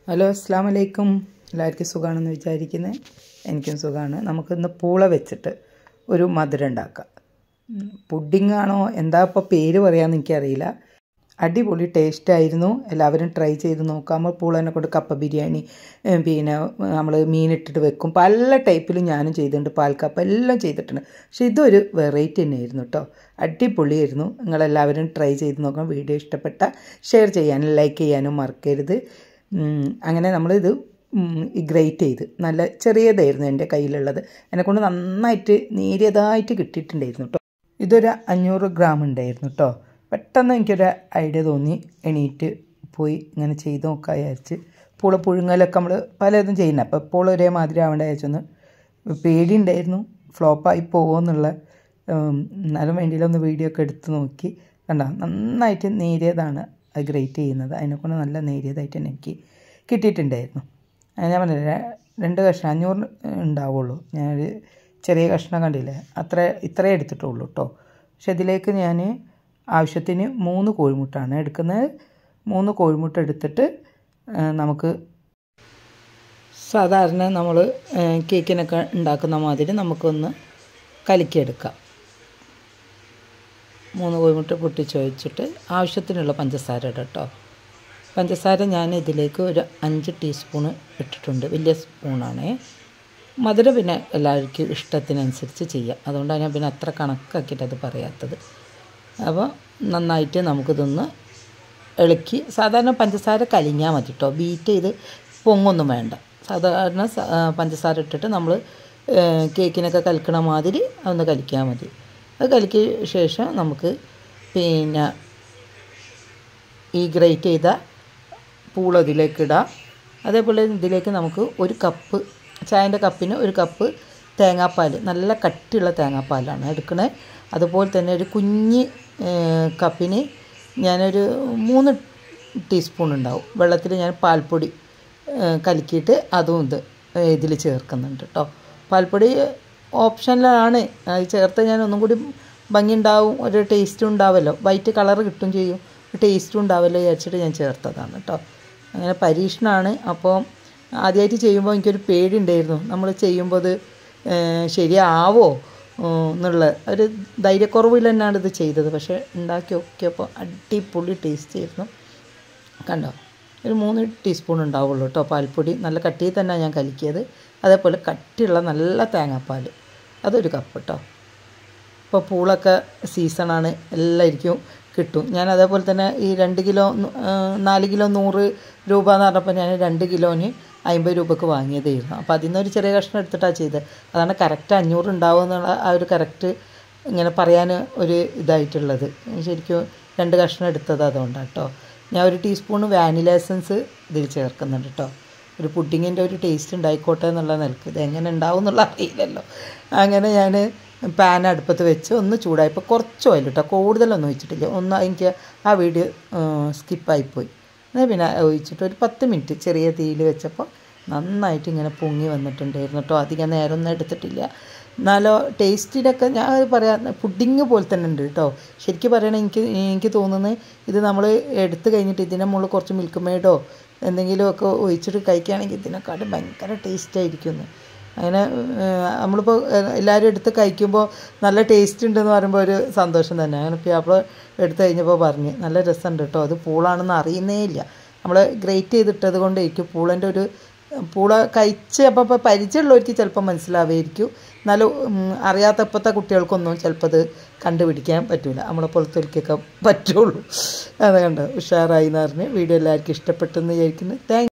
Hello അസ്സലാമു അലൈക്കും. എല്ലാവർക്കും സുഖമാണെന്ന് വിചാരിക്കുന്നത്. എനിക്കും സുഖമാണ്. നമുക്കിന്ന് പൂള വെച്ചിട്ട് ഒരു മധുരം ഉണ്ടാക്കാം. പുഡിംഗ് ആണോ എന്താ ഇപ്പോൾ പേര് പറയാമെന്ന് എനിക്കറിയില്ല. അടിപൊളി ടേസ്റ്റായിരുന്നു. എല്ലാവരും ട്രൈ ചെയ്ത് നോക്കാം. നമ്മൾ പൂളനെ കൊണ്ട് കപ്പ ബിരിയാണി, പിന്നെ നമ്മൾ മീനിട്ടിട്ട് വെക്കും. പല ടൈപ്പിലും ഞാനും ചെയ്തിട്ടുണ്ട്. പാൽക്കപ്പ എല്ലാം ചെയ്തിട്ടുണ്ട്. പക്ഷേ ഇതൊരു വെറൈറ്റി തന്നെയായിരുന്നു കേട്ടോ. അടിപൊളിയായിരുന്നു. നിങ്ങളെല്ലാവരും ട്രൈ ചെയ്ത് നോക്കണം. വീഡിയോ ഇഷ്ടപ്പെട്ട ഷെയർ ചെയ്യാനും ലൈക്ക് ചെയ്യാനും മറക്കരുത്. അങ്ങനെ നമ്മളിത് ഗ്രേറ്റ് ചെയ്ത് നല്ല ചെറിയതായിരുന്നു എൻ്റെ കയ്യിലുള്ളത്. എന്നെക്കൊണ്ട് നന്നായിട്ട് നേരിയതായിട്ട് കിട്ടിയിട്ടുണ്ടായിരുന്നു കേട്ടോ. ഇതൊരു 500 ഗ്രാം ഉണ്ടായിരുന്നു കേട്ടോ. പെട്ടെന്ന് എനിക്കൊരു ഐഡിയ തോന്നി, എണീറ്റ് പോയി ഇങ്ങനെ ചെയ്ത് നോക്കാൻ വിചാരിച്ച്. പൂള പുഴുങ്ങലൊക്കെ നമ്മൾ പലതും ചെയ്യുന്നത്. അപ്പോൾ ഇപ്പോൾ ഒരേമാതിരി ആവേണ്ട വിചാരിച്ചൊന്ന് പേടിയുണ്ടായിരുന്നു ഫ്ലോപ്പായി പോകുമെന്നുള്ള. എന്നാലും വേണ്ടിയില്ല, ഒന്ന് വീഡിയോ ഒക്കെ എടുത്ത് നോക്കി. കണ്ടോ, നന്നായിട്ട് നേരിയതാണ് അത് ഗ്രേറ്റ് ചെയ്യുന്നത്. അതിനെക്കൊണ്ട് നല്ല നേരിയതായിട്ട് തന്നെ എനിക്ക് കിട്ടിയിട്ടുണ്ടായിരുന്നു. ഞാൻ പറഞ്ഞില്ല, 2 കഷ്ണം 500 ഉണ്ടാവുള്ളൂ. ഞാനൊരു ചെറിയ കഷ്ണം കണ്ടില്ലേ, ഇത്രേ എടുത്തിട്ടുള്ളൂ കേട്ടോ. പക്ഷെ ഇതിലേക്ക് ഞാൻ ആവശ്യത്തിന് 3 കോഴിമുട്ടാണ് എടുക്കുന്നത്. 3 കോഴിമുട്ട എടുത്തിട്ട് നമുക്ക് സാധാരണ നമ്മൾ കേക്കിനൊക്കെ ഉണ്ടാക്കുന്ന മാതിരി നമുക്കൊന്ന് കലക്കിയെടുക്കാം. 3 കോഴിമുട്ട പൊട്ടിച്ച് വെച്ചിട്ട് ആവശ്യത്തിനുള്ള പഞ്ചസാര ഇടാം കേട്ടോ. പഞ്ചസാര ഞാൻ ഇതിലേക്ക് ഒരു 5 ടീസ്പൂണ് ഇട്ടിട്ടുണ്ട്. വലിയ സ്പൂണാണേ. മധുരം പിന്നെ എല്ലാവർക്കും ഇഷ്ടത്തിനനുസരിച്ച് ചെയ്യാം. അതുകൊണ്ടാണ് ഞാൻ പിന്നെ അത്ര കണക്കാക്കിയിട്ട് അത് പറയാത്തത്. അപ്പോൾ നന്നായിട്ട് നമുക്കിതൊന്ന് ഇളക്കി, സാധാരണ പഞ്ചസാര കലിഞ്ഞാൽ മതി കേട്ടോ. ബീറ്റ് ചെയ്ത് പൊങ്ങൊന്നും വേണ്ട. സാധാരണ പഞ്ചസാര ഇട്ടിട്ട് നമ്മൾ കേക്കിനൊക്കെ കലക്കണ മാതിരി അതൊന്ന് കലിക്കാൻ മതി. അത് കലക്കിയ ശേഷം നമുക്ക് പിന്നെ ഈ ഗ്രേറ്റ് ചെയ്ത പൂള ഇതിലേക്ക് ഇടാം. അതേപോലെ ഇതിലേക്ക് നമുക്ക് 1 കപ്പ് ചായൻ്റെ കപ്പിന് 1 കപ്പ് തേങ്ങാപ്പാൽ, നല്ല കട്ടിയുള്ള തേങ്ങാപ്പാലാണ് എടുക്കണേ. അതുപോലെ തന്നെ ഒരു കുഞ്ഞ് കപ്പിന് ഞാനൊരു 3 ടീസ്പൂൺ ഉണ്ടാവും വെള്ളത്തിൽ ഞാൻ പാൽപ്പൊടി കലക്കിയിട്ട് അതും ഇതിൽ ചേർക്കുന്നുണ്ട് കേട്ടോ. പാൽപ്പൊടി ഓപ്ഷനിലാണ്. അത് ചേർത്ത് ഞാൻ ഒന്നും കൂടി ഭംഗി ഉണ്ടാവും, ഒരു ടേസ്റ്റും ഉണ്ടാവുമല്ലോ, വൈറ്റ് കളർ കിട്ടും ചെയ്യും, ടേസ്റ്റും ഉണ്ടാവുമല്ലോ വിചാരിച്ചിട്ട് ഞാൻ ചേർത്തതാണ് കേട്ടോ. അങ്ങനെ പരീക്ഷണമാണ്. അപ്പോൾ ആദ്യമായിട്ട് ചെയ്യുമ്പോൾ എനിക്കൊരു പേടി ഉണ്ടായിരുന്നു, നമ്മൾ ചെയ്യുമ്പോൾ അത് ശരിയാവോ എന്നുള്ള ഒരു ധൈര്യക്കുറവിൽ തന്നെയാണ് ഇത് ചെയ്തത്. പക്ഷേ ഉണ്ടാക്കി നോക്കിയപ്പോൾ അടിപൊളി ടേസ്റ്റ് ആയിരുന്നു. കണ്ടോ, ഒരു 3 ടീസ്പൂൺ ഉണ്ടാവുള്ളൂ കേട്ടോ പാൽപ്പൊടി. നല്ല കട്ടിയിൽ തന്നെ ഞാൻ കലക്കിയത്. അതേപോലെ കട്ടിയുള്ള നല്ല തേങ്ങാപ്പാൽ അതൊരു കപ്പ് കേട്ടോ. ഇപ്പോൾ പൂളൊക്കെ സീസണാണ്, എല്ലാവർക്കും കിട്ടും. ഞാൻ അതേപോലെ തന്നെ ഈ 2 കിലോ 4 കിലോ 100 രൂപ എന്ന് പറഞ്ഞപ്പോൾ ഞാൻ 2 കിലോന് 50 രൂപക്ക് വാങ്ങിയതായിരുന്നു. അപ്പോൾ അതിൽ നിന്നൊരു ചെറിയ കഷ്ണം എടുത്തിട്ടാണ് ചെയ്തത്. അതാണ് കറക്റ്റ് 500 ഉണ്ടാവും എന്നുള്ള ആ ഒരു കറക്റ്റ് ഇങ്ങനെ പറയാൻ ഒരു ഇതായിട്ടുള്ളത്. ശരിക്കും 2 കഷ്ണം എടുത്തത് അതുകൊണ്ടാണ് കേട്ടോ. ഞാൻ 1 ടീസ്പൂൺ വാനില എസൻസ് ഇതിൽ ചേർക്കുന്നുണ്ട് കേട്ടോ. ഒരു പുഡിങ്ങിൻ്റെ ഒരു ടേസ്റ്റ് ഉണ്ടായിക്കോട്ടെ എന്നുള്ള നിലക്ക്. ഇതെങ്ങനെ ഉണ്ടാവും എന്നുള്ള അറിയില്ലല്ലോ. അങ്ങനെ ഞാൻ പാൻ അടുപ്പത്ത് വെച്ച് ഒന്ന് ചൂടായപ്പോൾ കുറച്ച് ഓയിൽ കേട്ടോ, കൂടുതലൊന്നും ഒഴിച്ചിട്ടില്ല. എനിക്ക് ആ വീഡിയോ സ്കിപ്പായിപ്പോയി. എന്നാൽ പിന്നെ ഒഴിച്ചിട്ട് ഒരു 10 മിനിറ്റ് ചെറിയ തീയിൽ വെച്ചപ്പോൾ നന്നായിട്ട് ഇങ്ങനെ പൊങ്ങി വന്നിട്ടുണ്ടായിരുന്നു കേട്ടോ. അധികം നേരമൊന്നും എടുത്തിട്ടില്ല. എന്നാലോ ടേസ്റ്റിലൊക്കെ ഞാൻ പറയാം, പുഡിങ് പോലെ തന്നെ ഉണ്ട് കേട്ടോ. ശരിക്കും പറയണത് എനിക്ക് തോന്നുന്നത് ഇത് നമ്മൾ എടുത്തു കഴിഞ്ഞിട്ട് ഇതിൻ്റെ മുകളിൽ കുറച്ച് മിൽക്ക് മെയ്ഡോ എന്തെങ്കിലുമൊക്കെ ഒഴിച്ചിട്ട് കഴിക്കുകയാണെങ്കിൽ ഇതിനെക്കാട്ടും ഭയങ്കര ടേസ്റ്റായിരിക്കുന്നു. അങ്ങനെ നമ്മളിപ്പോൾ എല്ലാവരും എടുത്ത് കഴിക്കുമ്പോൾ നല്ല ടേസ്റ്റ് ഉണ്ടെന്ന് പറയുമ്പോൾ ഒരു സന്തോഷം തന്നെ. അങ്ങനെ ഇപ്പോൾ അപ്പോൾ എടുത്തു കഴിഞ്ഞപ്പോൾ പറഞ്ഞ് നല്ല രസമുണ്ട് കേട്ടോ. അത് പൂളാണെന്ന് അറിയുന്നേ ഇല്ല. നമ്മൾ ഗ്രേറ്റ് ചെയ്തിട്ടത് കൊണ്ടായിരിക്കും പൂളൻ്റെ ഒരു പൂള കഴിച്ച് അപ്പോൾ പരിചയമുള്ളവർക്ക് ചിലപ്പോൾ മനസ്സിലാവുമായിരിക്കും. എന്നാലും അറിയാത്തപ്പോഴത്തെ കുട്ടികൾക്കൊന്നും ചിലപ്പോൾ അത് കണ്ടുപിടിക്കാൻ പറ്റില്ല. നമ്മളെ പോലത്തെ പറ്റുള്ളൂ. അത് കണ്ടോ, ഉഷാറായി എന്ന് പറഞ്ഞ് വീഡിയോ എല്ലാവർക്കും ഇഷ്ടപ്പെട്ടെന്ന് വിചാരിക്കുന്നു. താങ്ക്